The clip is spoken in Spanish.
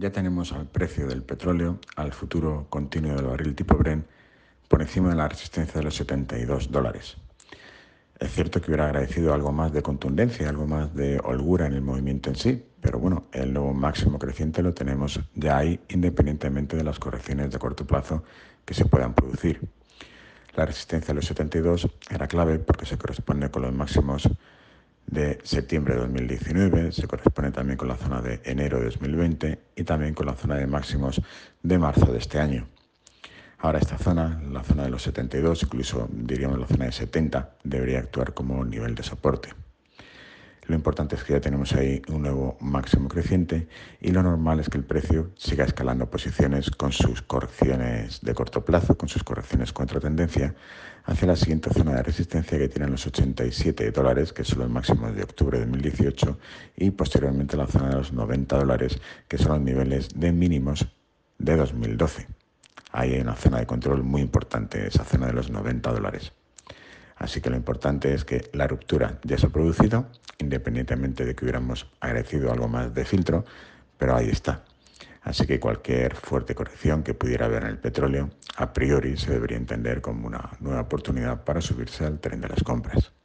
ya tenemos al precio del petróleo, al futuro continuo del barril tipo Brent, por encima de la resistencia de los $72. Es cierto que hubiera agradecido algo más de contundencia, algo más de holgura en el movimiento en sí, pero bueno, el nuevo máximo creciente lo tenemos ya ahí, independientemente de las correcciones de corto plazo que se puedan producir. La resistencia de los 72 era clave porque se corresponde con los máximos de septiembre de 2019, se corresponde también con la zona de enero de 2020 y también con la zona de máximos de marzo de este año. Ahora esta zona, la zona de los 72, incluso diríamos la zona de 70, debería actuar como nivel de soporte. Lo importante es que ya tenemos ahí un nuevo máximo creciente y lo normal es que el precio siga escalando posiciones con sus correcciones de corto plazo, con sus correcciones contra tendencia, hacia la siguiente zona de resistencia que tienen los $87, que son los máximos de octubre de 2018, y posteriormente la zona de los $90, que son los niveles de mínimos de 2012. Ahí hay una zona de control muy importante, esa zona de los $90. Así que lo importante es que la ruptura ya se ha producido, independientemente de que hubiéramos agradecido algo más de filtro, pero ahí está. Así que cualquier fuerte corrección que pudiera haber en el petróleo, a priori se debería entender como una nueva oportunidad para subirse al tren de las compras.